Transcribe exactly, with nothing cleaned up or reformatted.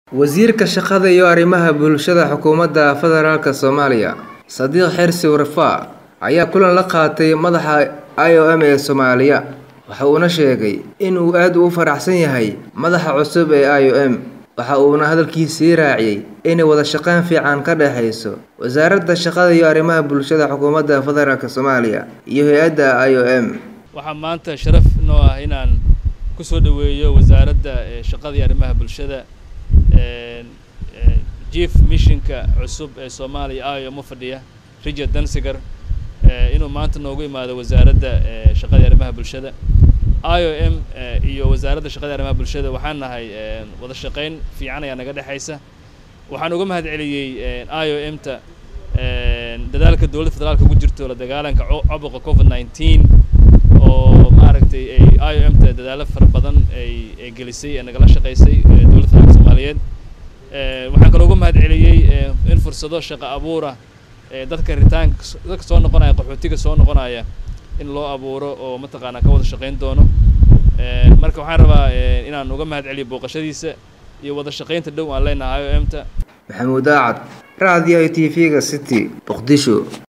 wasiirka shaqada iyo arrimaha bulshada xukuumadda federaalka Soomaaliya Sadiq Xirsi Warfaa ayaa kulan la qaatay madaxa I O M ee Soomaaliya waxa uu sheegay in uu aad u faraxsan yahay madaxa cusub ee I O M waxa uu hadalkiisa raaciyay in wada shaqayn fiican ka dhaxayso wasaaradda shaqada iyo arrimaha bulshada xukuumadda federaalka Soomaaliya iyo hay'adda I O M waxa maanta sharaf noo ah inaan ku soo dhaweeyo wasaaradda shaqada iyo arrimaha bulshada chief missionka cusub ee Soomaaliya I O M fadhiya Richard Dansiger inuu maanta noogu imaado wasaaradda shaqada iyo arrimaha bulshada I O M iyo wasaaradda shaqada iyo arrimaha bulshada waxaan nahay wada shaqayn fiican ayaa naga dhaxaysa waxaan uga mahadceliyay I O M ta dadaalka dawladda federaalka ugu jirto la dagaalanka caabuqa COVID nineteen oo maaragtay I O M ta dadaalo fara badan ay gelisay nagala shaqaysay dawladda federaalka Soomaaliyeed waxaan kaloo uga mahadceliyay in fursado shaqo abuura dadka ritaanka dadka soo noqonaya qaxootiga soo noqonaya in loo abuuro oo mataqaana ka wada shaqayn doono marka waxaan rabaa inaan uga mahadceliyo booqashadiisa iyo wada shaqaynta dhow aan leenahay I O M ta Maxamuud Aacad raadiyo T V-ga City Muqdisho.